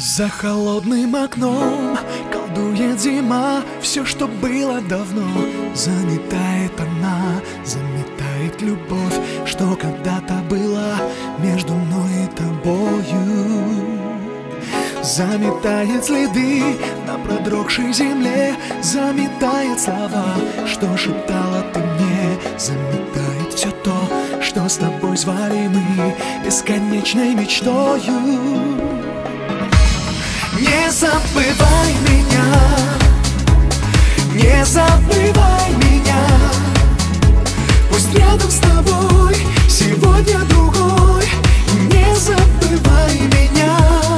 За холодным окном колдует зима. Все, что было давно, заметает она. Заметает любовь, что когда-то была между мной и тобою. Заметает следы на продрогшей земле. Заметает слова, что шептала ты мне. Заметает все то, что с тобой звали мы бесконечной мечтою. Не забывай меня, не забывай меня. Пусть рядом с тобой сегодня другой. Не забывай меня,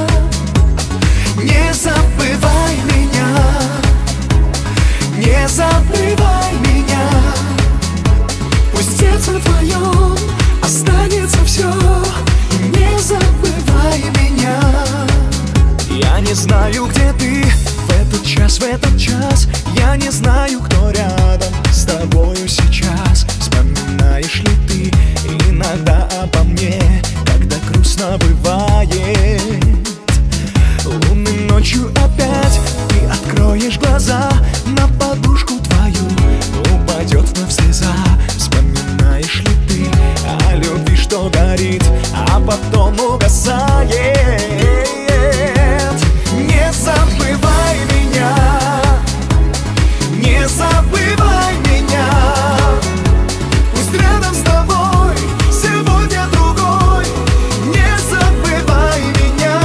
не забывай меня, не забывай меня. Пусть в сердце твоем останется все. Не забывай меня. Я не знаю, где ты в этот час. Я не знаю, кто рядом с тобою сейчас. Вспоминаешь ли ты иногда обо мне, когда грустно бывает? Лунной ночью опять ты откроешь глаза, на подушку твою упадет вновь слеза. Вспоминаешь ли ты о любви, что горит, а потом угасает? Не забывай меня, не забывай меня. Пусть рядом с тобой сегодня другой. Не забывай меня,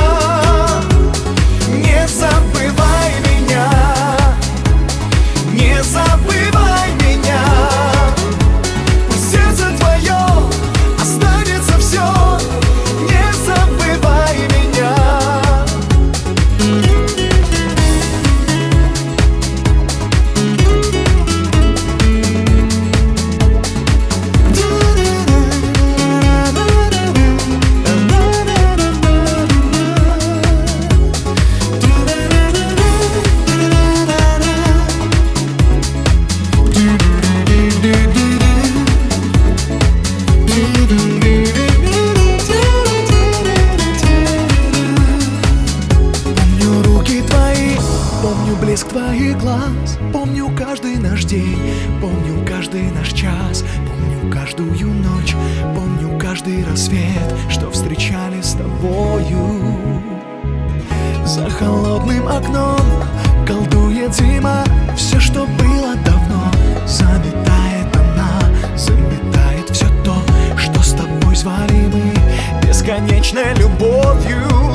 не забывай меня, не забывай меня. Пусть в сердце твоем останется все. Не забывай меня. Помню руки твои, помню блеск твоих глаз, помню каждый наш день, помню каждый наш час, помню каждую ночь, помню каждый рассвет, что встречали с тобою. За холодным окном колдует зима. Все, что было давно, заметает она. Заметает все то, что с тобой звали мы бесконечной любовью.